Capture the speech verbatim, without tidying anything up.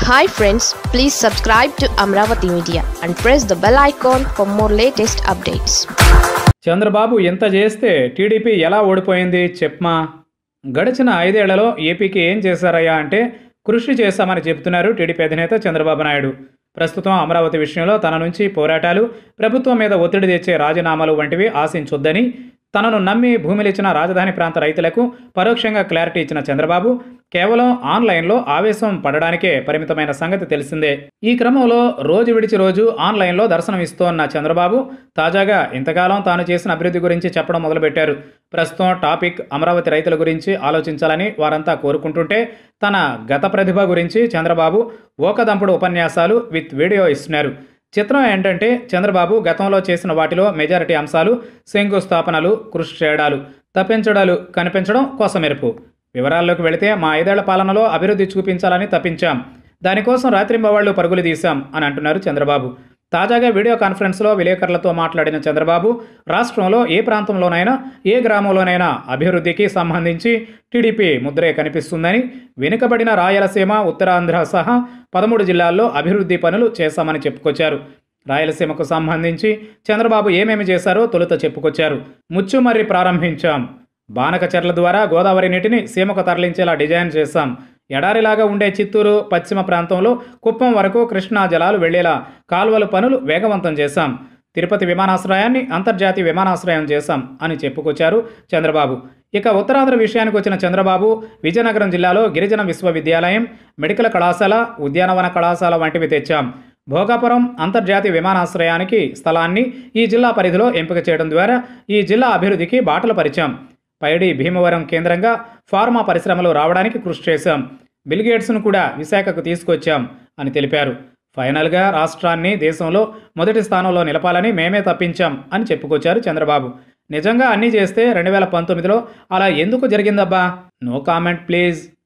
Hi friends, please subscribe to Amaravathi Media and press the bell icon for more latest updates. Chandrababu ఎంత చేస్తే TDP ఎలా ఓడిపోయింది చెప్పమా? గడిచిన ఐదేళ్లలో ఏపీకి ఏం చేశారయ్యా అంటే కృషి చేశామని చెబుతున్నారు టీడీపీ అధినేత చంద్రబాబు నాయుడు. ప్రస్తుతం అమరావతి విషయంలో తన నుంచి పోరాటాలు, ప్రభుత్వం మీద ఒత్తిడి తెచ్చే రాజీనామాలు వంటివి ఆశించొద్దని, తనను నమ్మి భూమిలిచ్చిన రాజధాని ప్రాంత రైతులకు పరోక్షంగా క్లారిటీ ఇచ్చిన చంద్రబాబు కేవలం ఆన్లైన్లో ఆవేశం పడడానికే పరిమితమైన సంగతి తెలిసిందే. ఈ క్రమంలో రోజు విడిచి రోజు ఆన్లైన్లో దర్శనం ఇస్తోన్న చంద్రబాబు తాజాగా ఇంతకాలం తాను చేసిన అభివృద్ధి గురించి చెప్పడం మొదలుపెట్టారు. ప్రస్తుతం టాపిక్ అమరావతి రైతుల గురించి ఆలోచించాలని వారంతా కోరుకుంటుంటే, తన గత ప్రతిభ గురించి చంద్రబాబు ఓకదంపుడు ఉపన్యాసాలు విత్ వీడియో ఇస్తున్నారు. చిత్రం ఏంటంటే, చంద్రబాబు గతంలో చేసిన వాటిలో మెజారిటీ అంశాలు శంకుస్థాపనలు, కృషి చేయడాలు, తప్పించడాలు కనిపించడం కోసమెరుపు. వివరాల్లోకి వెళితే, మా ఐదేళ్ల పాలనలో అభివృద్ధి చూపించాలని తప్పించాం, దానికోసం రాత్రింబవాళ్లు పరుగులు తీశాం అని అంటున్నారు చంద్రబాబు. తాజాగా వీడియో కాన్ఫరెన్స్లో విలేకరులతో మాట్లాడిన చంద్రబాబు, రాష్ట్రంలో ఏ ప్రాంతంలోనైనా, ఏ గ్రామంలోనైనా అభివృద్ధికి సంబంధించి టీడీపీ ముద్రే కనిపిస్తుందని, వెనుకబడిన రాయలసీమ, ఉత్తరాంధ్ర సహా పదమూడు జిల్లాల్లో అభివృద్ధి పనులు చేశామని చెప్పుకొచ్చారు. రాయలసీమకు సంబంధించి చంద్రబాబు ఏమేమి చేశారో తొలుత చెప్పుకొచ్చారు. ముచ్చుమర్రి ప్రారంభించాం, బానకచెర్ల ద్వారా గోదావరి నీటిని సీమకు తరలించేలా డిజైన్ చేశాం, ఎడారిలాగా ఉండే చిత్తూరు పశ్చిమ ప్రాంతంలో కుప్పం వరకు కృష్ణా జలాలు వెళ్లేలా కాల్వల పనులు వేగవంతం చేశాం, తిరుపతి విమానాశ్రయాన్ని అంతర్జాతీయ విమానాశ్రయం చేశాం అని చెప్పుకొచ్చారు చంద్రబాబు. ఇక ఉత్తరాంధ్ర విషయానికి వచ్చిన చంద్రబాబు, విజయనగరం జిల్లాలో గిరిజన విశ్వవిద్యాలయం, మెడికల్ కళాశాల, ఉద్యానవన కళాశాల వంటివి తెచ్చాం, భోగాపురం అంతర్జాతీయ విమానాశ్రయానికి స్థలాన్ని ఈ జిల్లా పరిధిలో ఎంపిక చేయడం ద్వారా ఈ జిల్లా అభివృద్ధికి బాటలు పరిచాం, పైడి భీమవరం కేంద్రంగా ఫార్మా పరిశ్రమలు రావడానికి కృషి చేశాం, బిల్గేట్స్ను కూడా విశాఖకు తీసుకొచ్చాం అని తెలిపారు. ఫైనల్గా రాష్ట్రాన్ని దేశంలో మొదటి స్థానంలో నిలపాలని మేమే తప్పించాం అని చెప్పుకొచ్చారు చంద్రబాబు. నిజంగా అన్నీ చేస్తే రెండు వేల పంతొమ్మిదిలో అలా ఎందుకు జరిగిందబ్బా? No comment please.